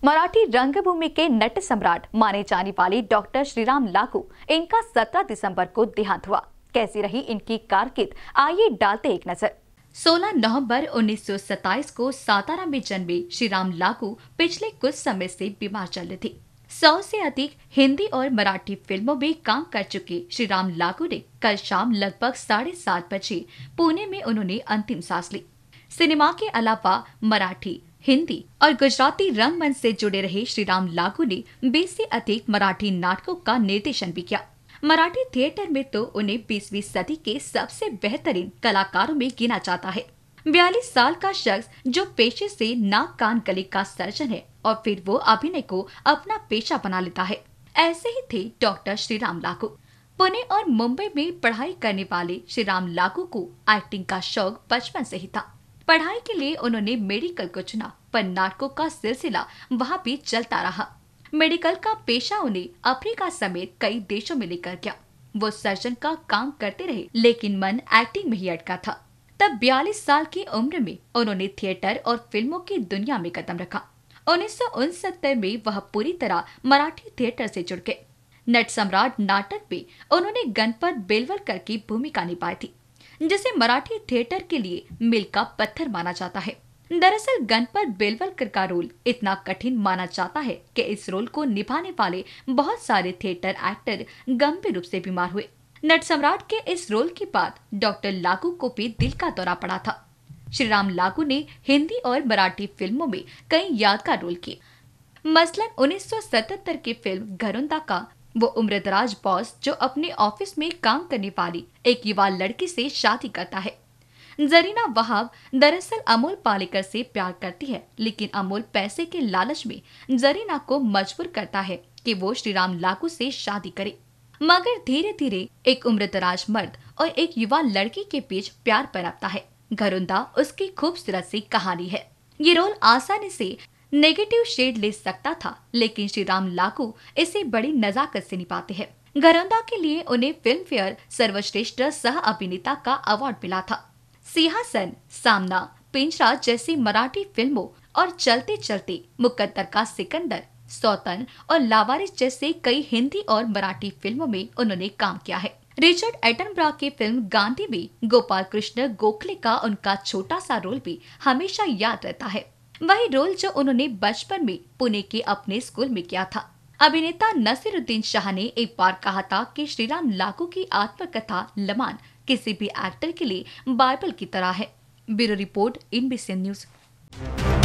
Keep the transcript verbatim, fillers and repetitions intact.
मराठी रंगभूमि के नट सम्राट माने जाने वाले डॉक्टर श्रीराम लागू, इनका सत्रह दिसंबर को देहांत हुआ। कैसी रही इनकी कारकिर्द, आइए डालते एक नजर। सोलह नवंबर उन्नीस सौ सत्ताईस को सातारा में जन्मे श्रीराम लागू पिछले कुछ समय से बीमार चल रहे थे। सौ से अधिक हिंदी और मराठी फिल्मों में काम कर चुके श्रीराम लागू ने कल शाम लगभग साढ़े सात बजे पुणे में उन्होंने अंतिम सांस ली। सिनेमा के अलावा मराठी, हिंदी और गुजराती रंगमंच से जुड़े रहे श्रीराम लागू ने बीस से अधिक मराठी नाटकों का निर्देशन भी किया। मराठी थिएटर में तो उन्हें बीसवीं सदी के सबसे बेहतरीन कलाकारों में गिना जाता है। बयालीस साल का शख्स जो पेशे से नाक कान गले का सर्जन है और फिर वो अभिनय को अपना पेशा बना लेता है। ऐसे ही थे डॉक्टर श्रीराम लागू। पुणे और मुंबई में पढ़ाई करने वाले श्रीराम लागू को एक्टिंग का शौक बचपन से ही था। पढ़ाई के लिए उन्होंने मेडिकल को चुना, पर नाटकों का सिलसिला वहाँ भी चलता रहा। मेडिकल का पेशा उन्हें अफ्रीका समेत कई देशों में लेकर गया। वो सर्जन का काम करते रहे, लेकिन मन एक्टिंग में ही अटका था। तब बयालीस साल की उम्र में उन्होंने थिएटर और फिल्मों की दुनिया में कदम रखा। उन्नीस सौ उनसत्तर में वह पूरी तरह मराठी थिएटर से जुड़ गए। नट सम्राट नाटक में उन्होंने गणपत बेलवलकर की भूमिका निभाई थी, जिसे मराठी थिएटर के लिए मील का पत्थर माना जाता है। दरअसल गणपत बेलवलकर का रोल इतना कठिन माना जाता है कि इस रोल को निभाने वाले बहुत सारे थिएटर एक्टर गंभीर रूप से बीमार हुए। नट सम्राट के इस रोल के बाद डॉक्टर लागू को भी दिल का दौरा पड़ा था। श्रीराम लागू ने हिंदी और मराठी फिल्मों में कई यादगार रोल किए। मसलन उन्नीस सौ सतहत्तर की फिल्म घरोंदा का वो उम्रदराज बॉस जो अपने ऑफिस में काम करने वाली एक युवा लड़की से शादी करता है। जरीना वहाब दरअसल अमोल पालेकर से प्यार करती है, लेकिन अमोल पैसे के लालच में जरीना को मजबूर करता है कि वो श्रीराम लागू से शादी करे। मगर धीरे धीरे एक उम्रदराज मर्द और एक युवा लड़की के बीच प्यार पनपता है। घरोंदा उसकी खूबसूरत सी कहानी है। ये रोल आसानी से नेगेटिव शेड ले सकता था, लेकिन श्रीराम लागू इसे बड़ी नजाकत से निभाते हैं। घरोंदा के लिए उन्हें फिल्म फेयर सर्वश्रेष्ठ सह अभिनेता का अवार्ड मिला था। सिंहासन, सामना, पिंजरा जैसी मराठी फिल्मों और चलते चलते, मुकद्दर का सिकंदर, सौतन और लावारिस जैसे कई हिंदी और मराठी फिल्मों में उन्होंने काम किया है। रिचर्ड एटनबरा की फिल्म गांधी में गोपाल कृष्ण गोखले का उनका छोटा सा रोल भी हमेशा याद रहता है। वही रोल जो उन्होंने बचपन में पुणे के अपने स्कूल में किया था। अभिनेता नसीरुद्दीन शाह ने एक बार कहा था कि श्रीराम लागू की आत्मकथा लमान किसी भी एक्टर के लिए बाइबल की तरह है। ब्यूरो रिपोर्ट, इनबीसीएन न्यूज।